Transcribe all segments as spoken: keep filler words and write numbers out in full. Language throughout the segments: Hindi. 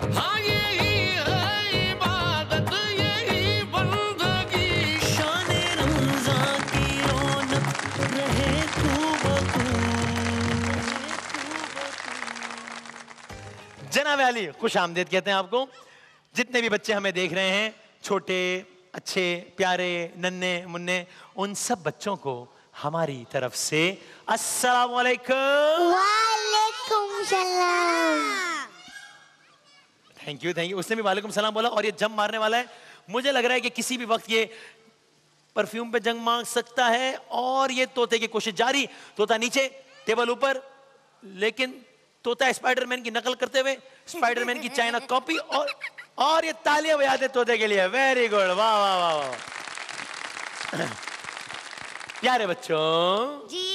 हाँ यही है इबादत, यही बंदगी। शाने रमज़ान की रौनक रहे जनाब अली, खुश आमदीद कहते हैं आपको। जितने भी बच्चे हमें देख रहे हैं, छोटे, अच्छे, प्यारे, नन्हे मुन्ने, उन सब बच्चों को हमारी तरफ से अस्सलाम वालेकुम। वालेकुम सलाम। Thank you thank you. उसने भी वालेकुम सलाम बोला और ये जंप मारने वाला है। मुझे लग रहा है कि किसी भी वक्त ये परफ्यूम पे जंग मार सकता है। और ये तोते की कोशिश जारी। तोता नीचे, टेबल ऊपर, लेकिन तोता स्पाइडरमैन की नकल करते हुए स्पाइडरमैन की चाइना कॉपी। और और ये तालियां बजाते तोते के लिए। वेरी गुड, वाह वाह वाह वाह। प्यारे बच्चों जी,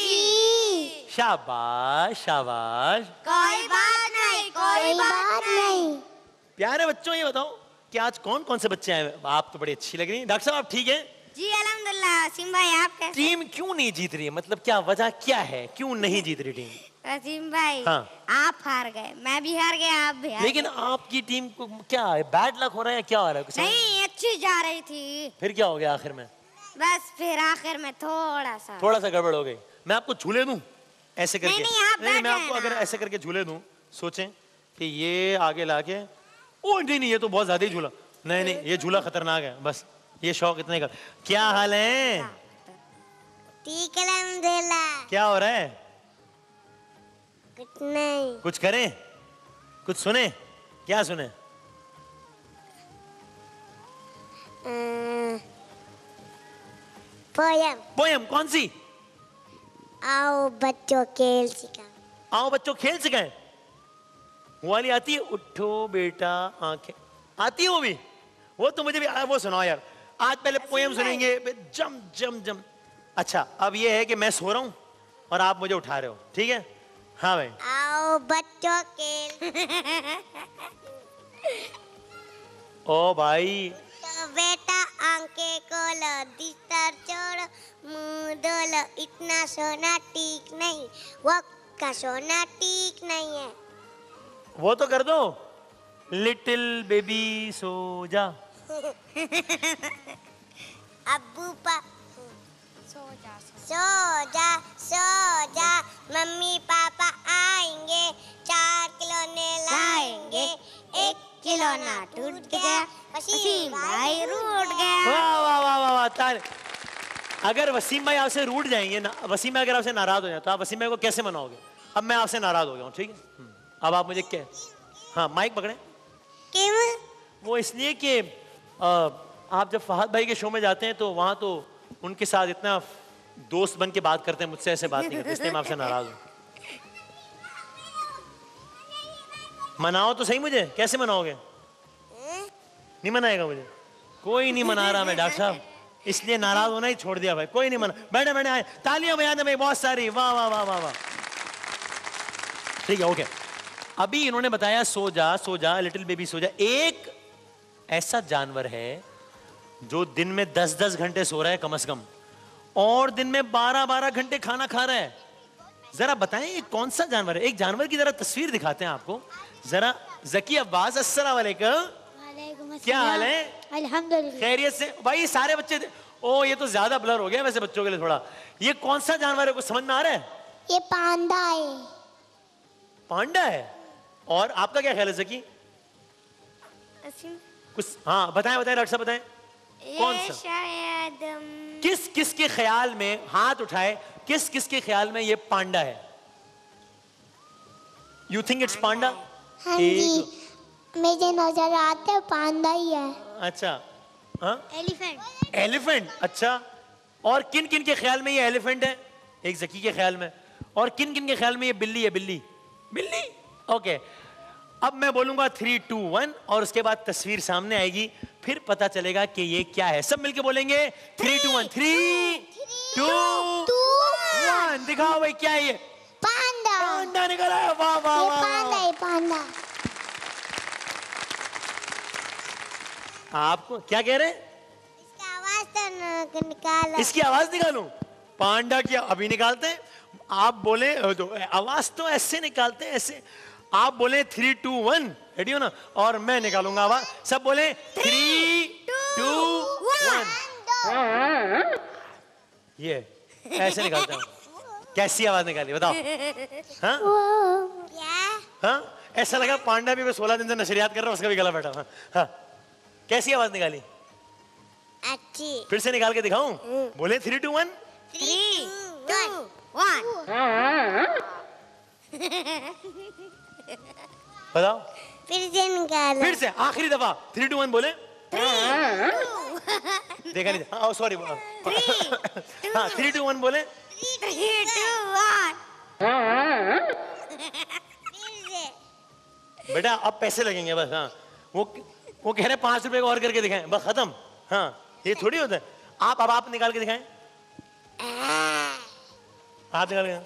शाबाश शाबाश। कोई बात नहीं, कोई बात नहीं। प्यारे बच्चों, ये बताओ कि आज कौन कौन से बच्चे आए? आप तो बड़ी अच्छी लग रही हैं। डॉक्टर साहब आप ठीक हैं? जी अल्हम्दुलिल्लाह। वसीम भाई आप कैसे? टीम क्यों नहीं जीत रही है? मतलब क्या वजह क्या है, क्यों नहीं जीत रही टीम? वसीम भाई, हाँ। आप हार गए, मैं भी हार गया, आप भी हार लेकिन आपकी टीम को क्या है, बैड लक हो रहा है या क्या हो रहा है? कुछ समझ- नहीं, अच्छी जा रही थी। फिर क्या हो गया आखिर में? बस फिर आखिर में थोड़ा सा थोड़ा सा गड़बड़ हो गई। मैं आपको झूले दूं ऐसे करके? नहीं, नहीं, आप नहीं, बैठ मैं आपको जाए अगर ना। ऐसे करके झूले दूं, सोचें कि ये आगे लाके, ओ नहीं नहीं, ये तो बहुत ज्यादा ही झूला। नहीं नहीं, ये झूला खतरनाक है। बस ये शौक इतने का। क्या हाल है? ठीक है अल्हम्दुलिल्लाह। क्या हो रहा है? कुछ नहीं। कुछ करें, कुछ सुने? क्या सुने? पोयम। पोयम कौन सी? आओ बच्चों खेल सिखा। आओ बच्चों खेल सिखाएं। वो वाली आती है, उठो बेटा आंखें, आती है वो भी? वो तो मुझे भी आ, वो सुनाओ यार। आज पहले पोयम सुनेंगे, जम जम जम। अच्छा, अब ये है कि मैं सो रहा हूं और आप मुझे उठा रहे हो, ठीक है? हाँ भाई। आओ बच्चों खेल। ओ भाई, तो बेटा आंखें खोलो, बिस्तर छोड़ो, मुंह धो लो, इतना सोना ठीक नहीं, वक्त का सोना ठीक नहीं है। वो तो कर दो, लिटिल बेबी सो जा। अब्बू पा सो जा सो जा सो जा, मम्मी पापा आएंगे, चार खिलौने लाएंगे, एक खिलौना टूट गया, वसीम भाई रूठ गया। वाह वाह वाह वाह वाह, ताली। अगर वसीम भाई आपसे रूठ जाएंगे ना, वसीम भाई अगर आपसे नाराज हो जाए तो आप वसीम भाई को कैसे मनाओगे? अब मैं आपसे नाराज हो गया हूँ, ठीक है? अब आप मुझे क्या, हाँ माइक पकड़े। क्यों? वो इसलिए कि आप जब फहद भाई के शो में जाते हैं तो वहाँ तो उनके साथ इतना दोस्त बन के बात करते हैं, मुझसे ऐसे बात नहीं करते, इसलिए मैं आपसे नाराज हूँ। मनाओ तो सही मुझे, कैसे मनाओगे? नहीं मनाएगा मुझे? कोई नहीं मना रहा मैं डॉक्टर साहब, इसलिए नाराज होना ही छोड़ दिया भाई। कोई नहीं मना। बैठे बैठे आए, तालियां बजाने भाई बहुत सारी। वाह वाह वाह वाह वाह। ठीक है, ओके। अभी इन्होंने बताया सो जा सो जा, लिटिल बेबी सो जा। एक ऐसा जानवर है जो दिन में दस दस घंटे सो रहा है कम से कम, और दिन में बारह बारह घंटे खाना खा रहा है। जरा बताएं ये कौन सा जानवर है? एक जानवर की जरा तस्वीर दिखाते हैं आपको जरा। जकी अब्बास, अस्सलाम वालेकुम। क्या हाल है? अल्हम्दुलिल्लाह। खैरियत से? भाई सारे बच्चे, ओ ये तो ज्यादा ब्लर हो गया वैसे बच्चों के लिए थोड़ा। ये कौन सा जानवर है, कुछ समझ में आ रहा है? ये पांडा है। पांडा है। और आपका क्या ख्याल है जकी? कुछ हाँ बताएं बताएं डॉक्टर साहब बताएं। कौन सा? शायद किस किस के ख्याल में, हाथ उठाए, किस किस के ख्याल में ये पांडा है? You think it's panda? हाँ जी, मुझे नजर आता है पांडा ही है। अच्छा, हाँ एलिफेंट। एलिफेंट। अच्छा, और किन किन के ख्याल में ये एलिफेंट है? एक जकी के ख्याल में। और किन किन के ख्याल में ये बिल्ली है? बिल्ली बिल्ली ओके। अब मैं बोलूंगा थ्री टू वन और उसके बाद तस्वीर सामने आएगी, फिर पता चलेगा कि ये क्या है। सब मिलके बोलेंगे three two one. Three two one. दिखाओ भाई क्या है ये? पांडा। पांडा निकला है। वाह वाह ये वाह पांडा है, पांडा। आपको क्या कह रहे हैं? इसका आवाज तो निकालो। इसकी आवाज निकालूं? पांडा की अभी निकालते हैं। आप बोले तो आवाज तो ऐसे निकालते हैं, ऐसे। आप बोले थ्री टू वन रेडी हो ना? और मैं निकालूंगा आवाज, सब बोले थ्री टू वन। ये ऐसे निकालता हूँ। कैसी आवाज निकाली बताओ? हाँ हाँ, ऐसा लगा पांडा भी सोलह दिन से नशरियात कर रहा है, उसका भी गला बैठा। हाँ हाँ, कैसी आवाज निकाली? अच्छी। फिर से निकाल के दिखाऊं? बोले three two one. Three two one. बताओ फिर से निकालो। फिर से आखिरी दफा थ्री टू वन बोले। देखा नहीं? हाँ सॉरी। हाँ थ्री टू वन बोले। Three two one. बेटा अब पैसे लगेंगे बस। हाँ वो वो कह रहे पांच रुपए का और करके दिखाएं, बस खत्म। हाँ ये थोड़ी होता है। आप अब आप निकाल के दिखाएं। आप निकाल के।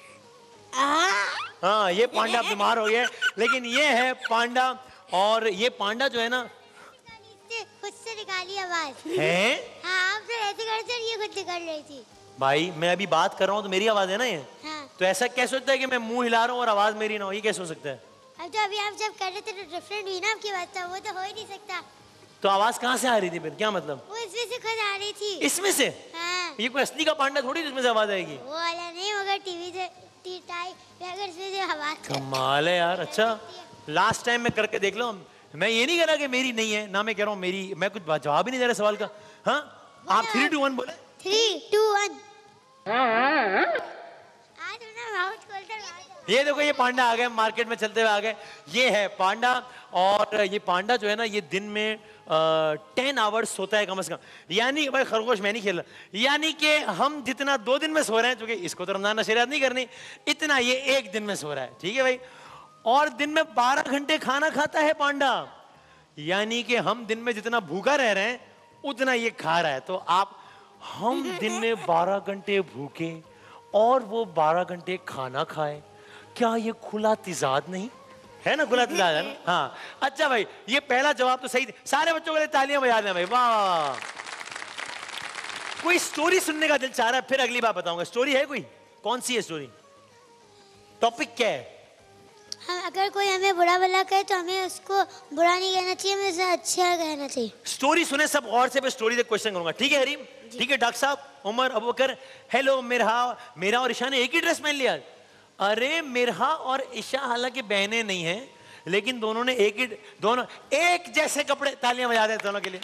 हाँ ये पांडा बीमार हो गया, लेकिन ये है पांडा। और ये पांडा जो है ना, खुद से निकाली आवाज है। हाँ आप तो ऐसे कर रहे, ये खुद निकाल रही थी। भाई मैं अभी बात कर रहा हूँ तो मेरी आवाज है ना ये। हाँ। तो ऐसा कैसे होता है कि मैं मुंह हिला रहा हूँ और आवाज मेरी ना हो? ये कैसे हो सकता है? अब तो अभी आप जब कर रहे थे तो डिफरेंट हुई ना आपकी बात, तो वो तो हो ही नहीं सकता। तो आवाज कहाँ से आ रही थी फिर? क्या मतलब? वो इसमें से खुद आ रही थी। इसमें से? हाँ। ये कोई असली का पांडा थोड़ी जिसमें से आवाज आएगी। वो वाला नहीं होगा, टीवी से टी टाई अगर इसमें से आवाज। कमाल है यार। अच्छा लास्ट टाइम मैं करके देख लो। मैं ये नहीं कह रहा कि मेरी नहीं है ना, मैं कह रहा हूँ मेरी। मैं कुछ जवाब ही नहीं दे रहा सवाल का। हाँ आप थ्री टू वन बोले। Three two one. आज ना माउथ खोलकर ये देखो ये पांडा आ गए, मार्केट में चलते हुए आ गए। ये है पांडा। और ये पांडा जो है ना, ये दिन में टेन आवर्स सोता है कम से कम। यानी भाई खरगोश मैं नहीं खेल रहा, यानी कि हम जितना दो दिन में सो रहे हैं, क्योंकि इसको तो रमजान नशरियात नहीं करनी, इतना ये एक दिन में सो रहा है। ठीक है भाई। और दिन में बारह घंटे खाना खाता है पांडा। यानी कि हम दिन में जितना भूखा रह रहे हैं उतना ये खा रहा है। तो आप हम दिन में बारह घंटे भूखे और वो बारह घंटे खाना खाए, क्या ये खुला तिजाद नहीं है ना? खुला तिजाद है ना? हाँ अच्छा भाई, ये पहला जवाब तो सही थे। सारे बच्चों के लिए तालियां बजा दें भाई, वाह। कोई स्टोरी सुनने का दिल चाह रहा है? फिर अगली बार बताऊंगा। स्टोरी है कोई? कौन सी है स्टोरी? टॉपिक क्या है? हम अगर कोई हमें बुरा भला कहे तो हमें उसको बुरा नहीं कहना चाहिए, हमें उसे अच्छा कहना चाहिए। स्टोरी सुने सब और से मैं स्टोरी से क्वेश्चन करूंगा। ठीक है हरीम? ठीक है डॉक्टर साहब, उमर, अबू बकर। हेलो मेरा मेरा और ईशा ने एक ही ड्रेस पहन लिया। अरे मिरहा और ईशा हालांकि बहनें नहीं हैं, लेकिन दोनों ने एक ही दोनों एक जैसे कपड़े। तालियां बजा दें दोनों के लिए।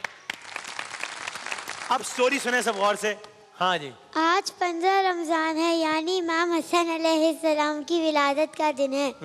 अब स्टोरी सुने सब गौर से। हाँ जी। आज पंद्रह रमजान है, यानी इमाम हसन अलैहिस्सलाम की विलादत का दिन है।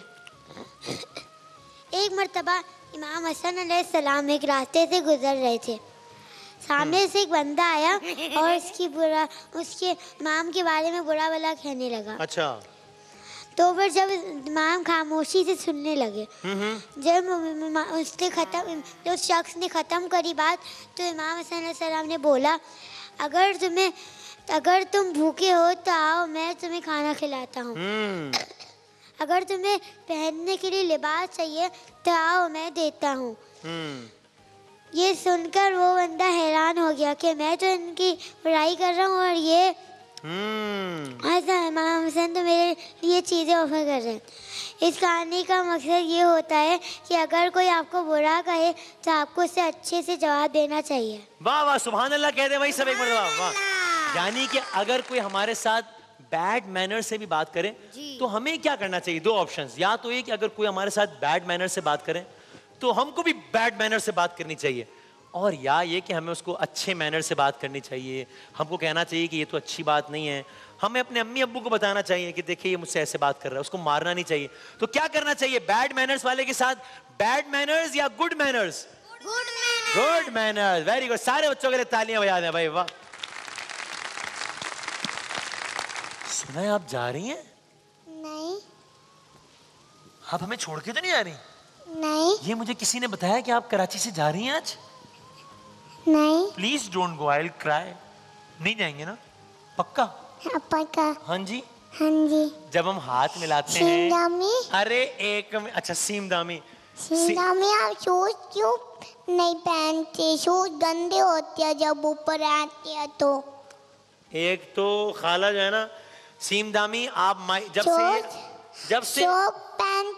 एक मर्तबा इमाम हसन अलैहिस्सलाम एक रास्ते से गुजर रहे थे। सामने से एक बंदा आया और उसकी बुरा उसके इमाम के बारे में बुरा भला कहने लगा। अच्छा। तो फिर जब इमाम खामोशी से सुनने लगे, जब उसने खत्म तो उस शख्स ने ख़त्म करी बात, तो इमाम हसन अलैहिस्सलाम ने बोला, अगर तुम्हें अगर तुम भूखे हो तो आओ, मैं तुम्हें खाना खिलाता हूँ। अगर तुम्हें पहनने के लिए लिबास चाहिए तो आओ, मैं देता हूँ। ये सुनकर वो बंदा हैरान हो गया कि मैं तो इनकी बुराई कर रहा हूँ और ये ऐसा इमाम हुसैन तो मेरे लिए चीज़ें ऑफर कर रहे हैं। इस कहानी का मकसद ये होता है कि अगर कोई आपको बुरा कहे तो आपको उससे अच्छे से जवाब देना चाहिए। वाह वाह, सुभान अल्लाह कह दे भाई सब एक मरतबा। वाह। यानी कि अगर कोई हमारे साथ बैड मैनर से भी बात करे तो हमें क्या करना चाहिए? दो ऑप्शंस। या तो ये कि अगर कोई हमारे साथ बैड मैनर से बात करे तो हमको भी बैड मैनर से बात करनी चाहिए, और या ये कि हमें उसको अच्छे मैनर से बात करनी चाहिए। हमको कहना चाहिए कि ये तो अच्छी बात नहीं है। हमें अपने अम्मी अब्बू को बताना चाहिए कि देखिए ये मुझसे ऐसे बात कर रहा है, उसको मारना नहीं चाहिए। तो क्या करना चाहिए बैड मैनर्स वाले के साथ? बैड मैनर्स या good manners? Good manners. Very good. सारे बच्चों के लिए तालियां बजा दें भाई, वाह। सुना है आप जा रही हैं? नहीं। आप हमें छोड़ के तो नहीं आ रही? नहीं। ये मुझे किसी ने बताया कि आप कराची से जा रही हैं आज। नहीं। Please don't go, I will cry. नहीं जाएंगे ना? पक्का? पक्का। हाँ जी। हाँ जी। जब हम हाथ मिलाते हैं। सीमदामी। अरे एक में, अच्छा सीमदामी। सीमदामी आप शूज क्यों नहीं पहनते? शूज गंदे होते हैं जब ऊपर आते हैं तो। एक तो खाला जो है ना, सीमदामी आप जब से जब से शूज पहनते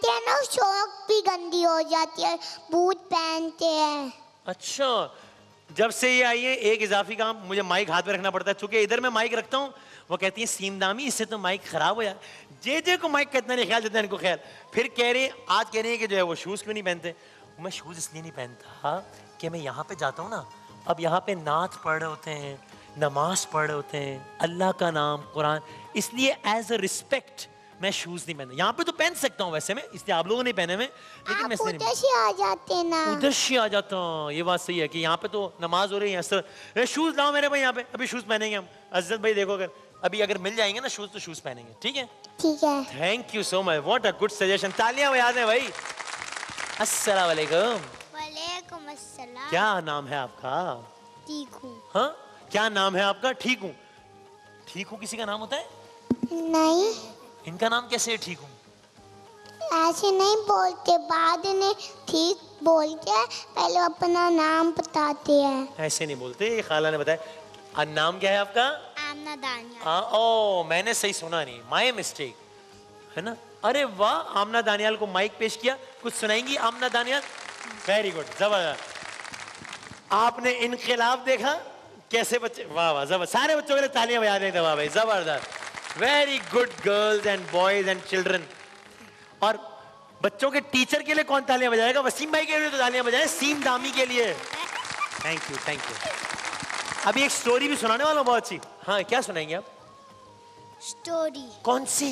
पहनते हैं ना शौक भी गंदी हो जाती है, बूट पहनते हैं। अच्छा, जब से ये आई है एक इजाफी काम, मुझे माइक हाथ में रखना पड़ता है, चूंकि इधर मैं माइक रखता हूँ, वो कहती है सीमदामी इससे तो माइक खराब हो जाए। जे जे को माइक का इतना नहीं ख्याल देता इनको ख्याल। फिर कह रहे आज कह रही है कि जो है वो शूज क्यों नहीं पहनते। मैं शूज इसलिए नहीं पहनता कि मैं यहाँ पे जाता हूँ ना, अब यहाँ पे नात पढ़ रहे होते हैं, नमाज पढ़ रहे होते हैं, अल्लाह का नाम, कुरान, इसलिए एज अ रिस्पेक्ट मैं शूज नहीं पहनता। यहाँ पे तो पहन सकता हूँ वैसे मैं, इसलिए आप लोगों ने पहने में, लेकिन मैं इसलिए उधर से आ जाते ना, उधर से आ जाता हूँ। ये बात सही है कि यहाँ पे तो नमाज हो रही है, असर शूज लाओ मेरे भाई, यहाँ पे अभी शूज पहनेंगे हम। अजद भाई देखो, अगर अभी अगर मिल जाएंगे ना शूज तो शूज पहनेंगे, ठीक है? ठीक है। Thank you so much, what a good suggestion. तालियां बजा दें भाई। अस्सलाम वालेकुम। वालेकुम अस्सलाम। क्या नाम है आपका? ठीक हूँ। हाँ, क्या नाम है आपका? ठीक हूँ। ठीक हूँ किसी का नाम होता है? नहीं, इनका नाम कैसे है ठीक हूँ? ऐसे नहीं बोलते, बाद में ठीक बोलते हैं, पहले अपना नाम बताते हैं। ऐसे नहीं बोलते, खाला ने बताया। और नाम क्या है आपका? आमना दानियाल। हाँ, ओ मैंने सही सुना नहीं, माय मिस्टेक है ना। अरे वाह, आमना दानियाल को माइक पेश किया, कुछ सुनाएंगी आमना दानियाल? वेरी गुड, जबरदस्त। आपने इनकलाब देखा कैसे बच्चे, वाह वाह जबरदस्त। सारे बच्चों के लिए तालियां बजा दें दबा भाई, जबरदस्त। Very good girls and boys and children. और बच्चों के टीचर के लिए कौन तालियां बजाएगा? वसीम भाई के लिए तो तालियां बजाएं, सीम दामी के लिए। Thank you thank you. अभी एक स्टोरी भी सुनाने वाला हूं बहुत अच्छी। हाँ, क्या सुनाएंगे आप? स्टोरी कौन सी?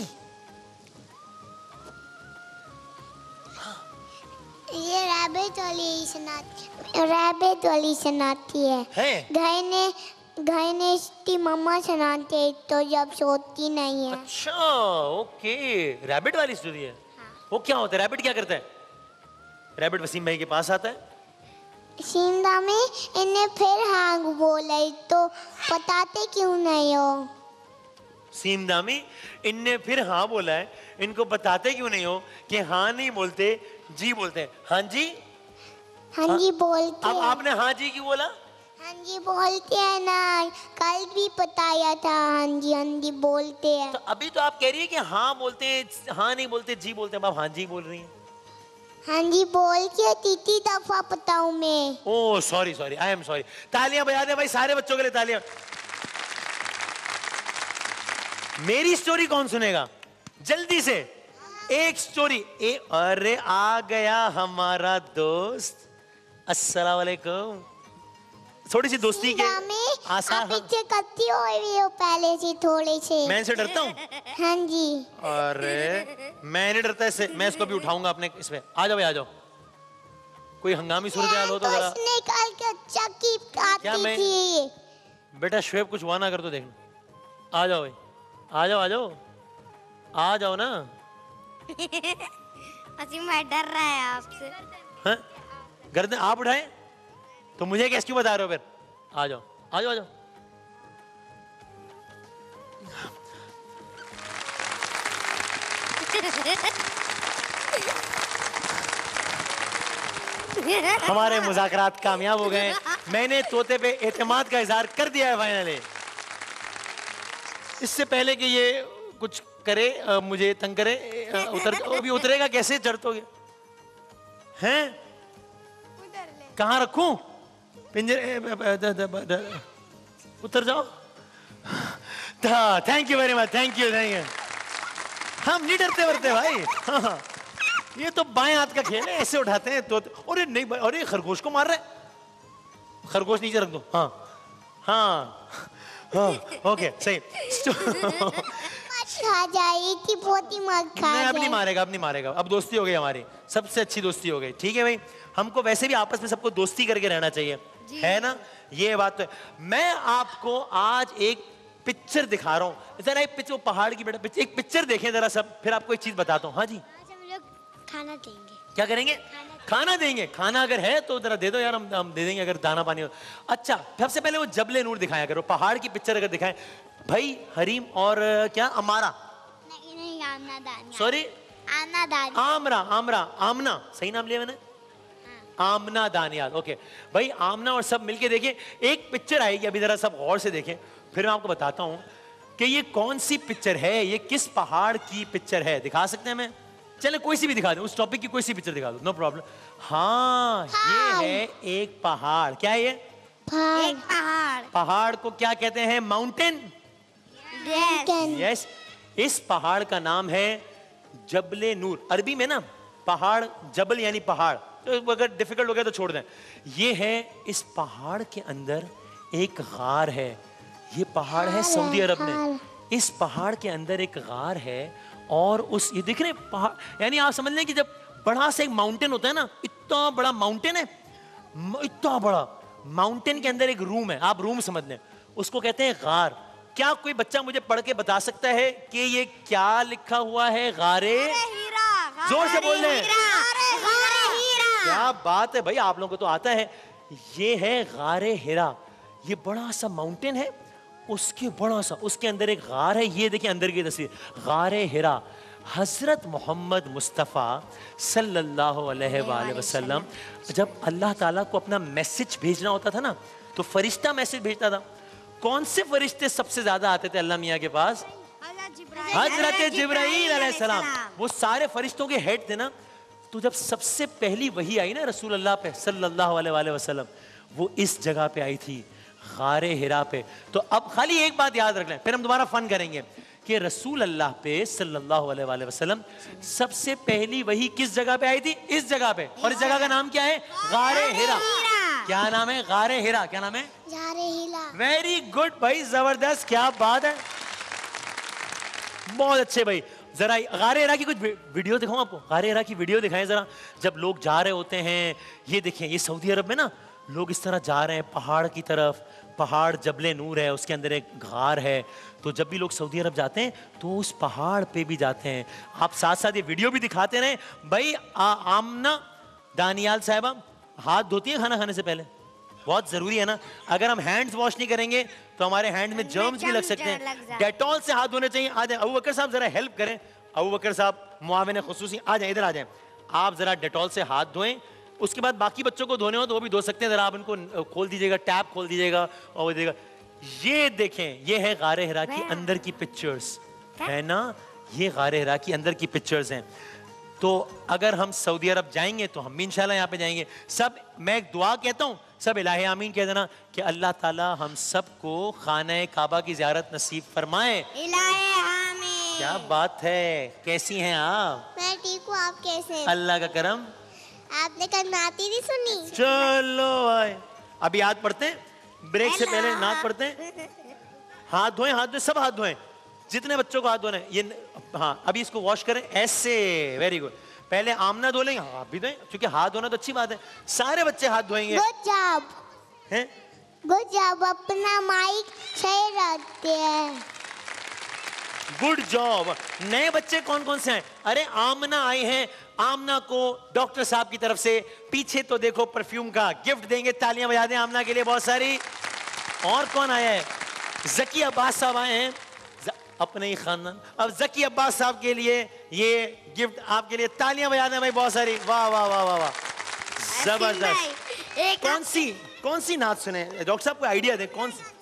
ये रैबिट वाली सुनाती, रैबिट वाली सुनाती है, है? घर ने घर ने इसकी मम्मा सुनाते है, तो जब सोती नहीं है। अच्छा, ओके, रैबिट वाली स्टोरी है। हाँ। वो क्या होता है? रैबिट क्या करता है? रैबिट वसीम भाई के पास आता है, सिंदा में इन्हें फिर हाँ बोला, तो बताते क्यों नहीं हो? सीमदामी इनने फिर हाँ बोला है, इनको बताते क्यों नहीं हो कि हाँ नहीं बोलते, जी बोलते हैं। हाँ जी, हाँ जी बोलते अब हैं। आपने हाँ जी क्यों बोला? हाँ जी बोलते हैं ना, कल भी बताया था, हाँ जी हाँ जी बोलते हैं। तो अभी तो आप कह रही है कि हाँ बोलते हैं, हाँ नहीं बोलते, जी बोलते हैं, आप हाँ जी बोल रही हैं। हाँ जी बोल के तीसरी दफा बताऊं मैं? Oh sorry sorry, I am sorry. तालियां बजा दे भाई सारे बच्चों के लिए, तालियां। मेरी स्टोरी कौन सुनेगा जल्दी से? एक स्टोरी। ए अरे आ गया हमारा दोस्त। अस्सलाम वालेकुम। थोड़ी सी दोस्ती के आसार। पीछे कच्ची हो रही हो पहले से, थोड़े से। मैं इनसे डरता हूँ? हाँ जी। अरे मैं नहीं डरता इससे, मैं इसको भी उठाऊंगा अपने इसमें। आ जाओ भाई आ जाओ, कोई हंगामी सूरत हाल हो तो जरा। निकाल के चक्की काटी मैं... थी। बेटा शुएब कुछ हुआ ना कर तो देखना। आ जाओ भाई, आ जाओ आ जाओ आ जाओ ना। असीम भाई डर रहा है आपसे। हाँ? गर्दन आप उठाए तो मुझे कैसे क्यों बता रहे हो फिर? आ जाओ आ जाओ आ जाओ। हमारे मुज़ाकरात कामयाब हो गए। मैंने तोते पे एतमाद का इजहार कर दिया है फाइनली। इससे पहले कि ये कुछ करे, आ, मुझे तंग करे, आ, उतर अभी उतरेगा कैसे? चढ़ तो गया हैं? कहाँ रखूं? पिंजरे? उतर जाओ। Thank you very much, thank you thank you. हम नहीं डरते वरते भाई। हाँ, ये तो बाएं हाथ का खेल है, ऐसे उठाते हैं तो। अरे नहीं, अरे खरगोश को मार रहे। खरगोश नीचे रख दो। हाँ हाँ हाँ, ओके सही। खा जाए कि पोती मत खा नहीं, अब नहीं जाए। मारेगा, अब नहीं मारेगा। अब दोस्ती हो गई हमारी, सबसे अच्छी दोस्ती हो गई। ठीक है भाई, हमको वैसे भी आपस में सबको दोस्ती करके रहना चाहिए, है ना? ये बात तो है। मैं आपको आज एक पिक्चर दिखा रहा हूँ, जरा एक पिक्चर, पहाड़ की बेटा पिक्चर, एक पिक्चर देखें जरा सब, फिर आपको एक चीज बताता हूँ। हाँ जी, आज हम लोग खाना देंगे। क्या करेंगे? खाना देंगे। खाना अगर है तो जरा दे दो यार, हम हम दे देंगे अगर दाना पानी हो। अच्छा, सबसे पहले वो जबले नूर दिखाया करो, पहाड़ की पिक्चर अगर दिखाएं भाई। हरीम और क्या अमारा, नहीं नहीं, आमना दानियाल। सॉरी आमना दानियाल। आमरा, आमरा आमना, सही नाम लिया मैंने? आमना दानियाल, ओके भाई। आमना और सब मिलके देखिए, एक पिक्चर आएगी अभी, जरा सब गौर से देखें, फिर मैं आपको बताता हूं कि ये कौन सी पिक्चर है, ये किस पहाड़ की पिक्चर है। दिखा सकते हैं मैं? चले कोई सी भी दिखा दो, उस टॉपिक की कोई सी पिक्चर दिखा दो, नो प्रॉब्लम। हाँ, ये है एक पहाड़। क्या है ये? एक पहाड़। पहाड़ को क्या कहते हैं? माउंटेन। यस, इस पहाड़ का नाम है जबले नूर। अरबी में ना पहाड़, जबल यानी पहाड़, तो अगर डिफिकल्ट हो गया तो छोड़ दें। ये है, इस पहाड़ के अंदर एक गार है। ये पहाड़ है सऊदी अरब में। इस पहाड़ के अंदर एक गार है और उस, ये देख रहे पहाड़, यानी आप समझ लें कि जब बड़ा सा एक माउंटेन होता है ना, इतना बड़ा माउंटेन है, इतना बड़ा माउंटेन के अंदर एक रूम है, आप रूम समझ लें, उसको कहते हैं गार। क्या कोई बच्चा मुझे पढ़ के बता सकता है कि ये क्या लिखा हुआ है? गारे हीरा। जोर से बोल रहे हैं। क्या बात है भाई, आप लोगों को तो आता है। ये है गारे हिरा। ये बड़ा सा माउंटेन है, उसके बड़ा सा, उसके अंदर एक गार है। ये देखिए अंदर की तस्वीर, गारे हिरा। हजरत मोहम्मद मुस्तफ़ा सल्लल्लाहु अलैहि वसल्लम जब अल्लाह ताला को अपना मैसेज भेजना होता था ना, तो फरिश्ता मैसेज भेजता था। कौन से फरिश्ते सबसे ज्यादा आते थे अल्लाह मियाँ के पास? हजरत जिब्राइल अलैहिस्सलाम। वो सारे फरिश्तों के हेड थे ना। तो जब सबसे पहली वही आई ना रसूल अल्लाह पे सल्लल्लाहु अलैहि वसल्लम, वो इस जगह पे आई थी, गारे हिरा पे। तो अब खाली एक बात याद रख लें, फिर हम दोबारा फन करेंगे कि रसूल अल्लाह पे सल्लल्लाहु अलैहि वसल्लम सबसे पहली वही किस जगह पे आई थी? इस जगह पे। और इस जगह का नाम क्या है? गारे हिरा। क्या नाम है? गारे हिरा। क्या नाम है? गारे हिरा। वेरी गुड भाई, जबरदस्त, क्या बात है, बहुत अच्छे भाई। जरा गारे हिरा की कुछ वीडियो दिखाऊं आपको? गारे हिरा की वीडियो दिखाएं जरा, जब लोग जा रहे होते हैं। ये देखें, ये सऊदी अरब में ना लोग इस तरह जा रहे हैं पहाड़ की तरफ। पहाड़ जबले नूर है, उसके अंदर एक गार है। तो जब भी लोग सऊदी अरब जाते हैं तो उस पहाड़ पे भी जाते हैं। आप साथ साथ ये वीडियो भी दिखाते रहे भाई। आ, आमना दानियाल साहिबा हाथ धोती है खाना खाने से पहले? बहुत जरूरी है ना। अगर हम हैंड्स वॉश नहीं करेंगे तो हमारे हैंड में जर्म्स भी लग सकते हैं। डेटॉल से हाथ धोने चाहिए। आ जाए अबू बकर साहब, जरा हेल्प करें। अबू बकर साहब मुआविन खुसूसी, आ जाए, इधर आ जाए। आप जरा डेटॉल से हाथ धोएं। उसके बाद बाकी बच्चों को धोने हो तो वो भी धो सकते हैं। जरा आप इनको खोल दीजिएगा, टैप खोल दीजिएगा और वो देगा। ये देखें, ये है गारे हिरा की अंदर की पिक्चर्स, है ना? ये गारे हिरा की अंदर की पिक्चर्स हैं। तो अगर हम सऊदी अरब जाएंगे तो हम भी इंशाल्लाह यहाँ पे जाएंगे। सब, मैं एक दुआ कहता हूँ, सब इलाहे आमीन कह देना कि अल्लाह ताला हम सबको खाना काबा की ज़ियारत नसीब फरमाए। इलाहे आमीन। क्या बात है, कैसी हैं आप? मैं ठीक हूँ, आप कैसे हैं? अल्लाह का करम। आपने कल नाती नहीं सुनी? चलो भाई, अभी याद पढ़ते हैं, ब्रेक से पहले नात पढ़ते हैं। हाथ धोएं, हाथ धोएं, सब हाथ धोएं, जितने बच्चों को हाथ धोने ये। हाँ, अभी इसको वॉश करें ऐसे। Very good. पहले आमना धो लेंगे, आप भी धोएं, क्योंकि हाथ धोना तो अच्छी बात है। सारे बच्चे हाथ धोएंगे। गुड जॉब, हैं? Good job. अपना माइक सही रखते हैं। Good job. नए बच्चे कौन कौन से हैं? अरे आमना आए हैं। आमना को डॉक्टर साहब की तरफ से पीछे तो देखो परफ्यूम का गिफ्ट देंगे। तालियां बजा दें आमना के लिए बहुत सारी। और कौन आया है? जकी अब्बास साहब आए हैं, अपने ही खानदान। अब जकी अब्बास साहब के लिए ये गिफ्ट आपके लिए। तालियां बजा दें भाई बहुत सारी। वाह वाह वाह वाह वाह, जबरदस्त। कौन सी कौन सी नात सुने डॉक्टर साहब? को आइडिया दें कौन सी?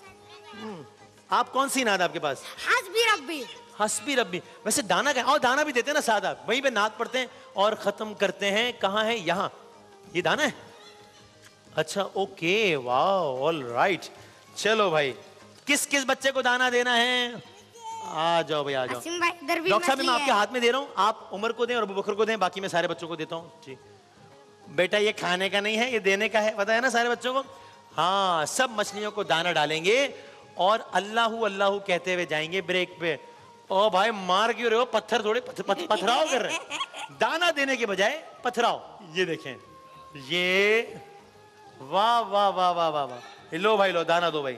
आप कौन सी नात आपके पास? हस्बी रब्बी। हस्बी रब्बी। वैसे दाना का, और दाना भी देते हैं ना साथ, आप वहीं पे नात पढ़ते हैं और खत्म करते हैं। कहाँ है? यहाँ, ये दाना है। अच्छा, ओके, वाह, ऑल राइट। चलो भाई, किस किस बच्चे को दाना देना है? आ जाओ भाई, आ जाओ। डॉक्टर साहब, मैं आपके हाथ में दे रहा हूँ, आप उमर को दें और अबू बकर को दें, बाकी मैं सारे बच्चों को देता हूँ जी। बेटा, ये खाने का नहीं है, ये देने का है, पता है ना सारे बच्चों को? हाँ, सब मछलियों को दाना डालेंगे और अल्लाहू अल्लाहू कहते हुए जाएंगे ब्रेक पे। ओ भाई, मार क्यों रहे हो? पत्थर थोड़े पथ, पथ, पथराव कर रहे हैं। दाना देने के बजाय पथराव। ये देखें, ये वाह वाह वाह वाह वाह वाह। लो भाई, लो दाना दो भाई।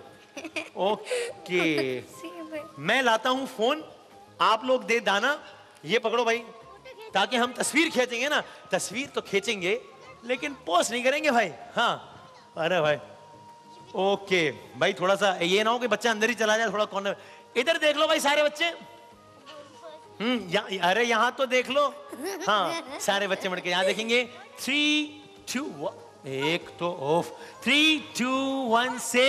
ओके, मैं लाता हूं फोन, आप लोग दे दाना। ये पकड़ो भाई, ताकि हम तस्वीर खींचेंगे ना। तस्वीर तो खींचेंगे लेकिन पोस्ट नहीं करेंगे भाई। हाँ, अरे भाई, ओके भाई, थोड़ा सा ये ना हो कि बच्चा अंदर ही चला जाए, थोड़ा कॉर्नर। इधर देख लो भाई सारे बच्चे। हम्म या, अरे यहाँ तो देख लो। हाँ, सारे बच्चे मिलकर यहाँ देखेंगे। थ्री टू एक तो ऑफ। थ्री टू वन से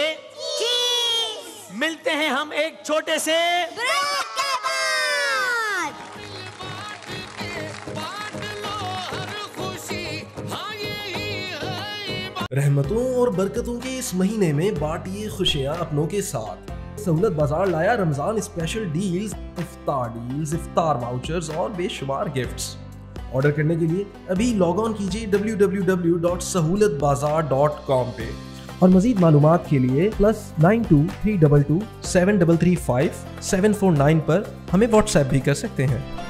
मिलते हैं हम एक छोटे से ब्रेक के बाद। रहमतों और बरकतों के इस महीने में बांटिए खुशियां अपनों के साथ। सहूलत बाजार लाया Ramzan special deals, iftar deals, iftar vouchers और बेशुमार गिफ्ट्स। ऑर्डर करने के लिए अभी लॉग ऑन कीजिए W W W dot Sahulat Bazaar dot com पे और मजीद मालूमात के लिए plus nine two three double two seven double three five seven four nine पर हमें व्हाट्सएप भी कर सकते हैं।